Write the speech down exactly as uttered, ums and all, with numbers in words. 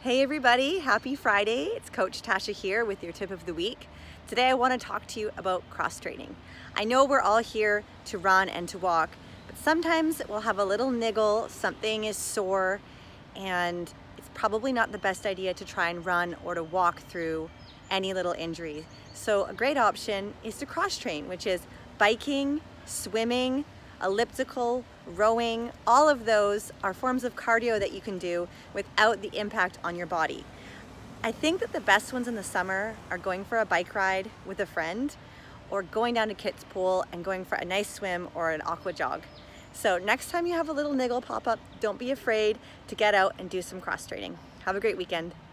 Hey everybody, happy Friday. It's Coach Tasha here with your tip of the week. Today I want to talk to you about cross training. I know we're all here to run and to walk, but sometimes we'll have a little niggle, something is sore, and it's probably not the best idea to try and run or to walk through any little injury. So a great option is to cross train, which is biking, swimming, elliptical, rowing. All of those are forms of cardio that you can do without the impact on your body. I think that the best ones in the summer are going for a bike ride with a friend or going down to Kids Pool and going for a nice swim or an aqua jog. So next time you have a little niggle pop up, don't be afraid to get out and do some cross training. Have a great weekend.